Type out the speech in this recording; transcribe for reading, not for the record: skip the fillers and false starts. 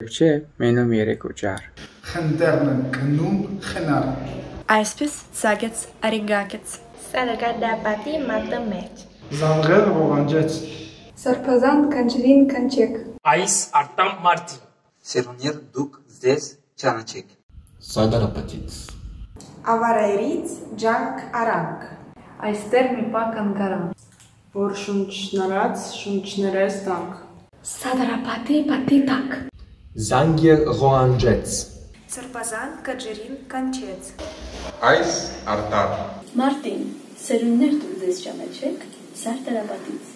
Չէ, մենում 3-4 Խնդերն կնում խնար Այսպես ծագեց արիգակեց Սարգարդապատի մատը մեջ Զանգել ողանջեց Սրբազան քնջրին քնչեք Այս արտամ մարտի Սերուներ դուք ձեզ ճանաչեք Սագարապատից Ավարայրից ջանք արանք Այստեղ մի պակ անգարան Որ շունչնարած շունչներես տանք Սադրապատի պատի տակ Զանգեր ողանջեց Սրբազան քնջրին քնչեց Այս արտար Մարտին, սերունդներ դուք ձեզ ճանաչեք Սարգարապատից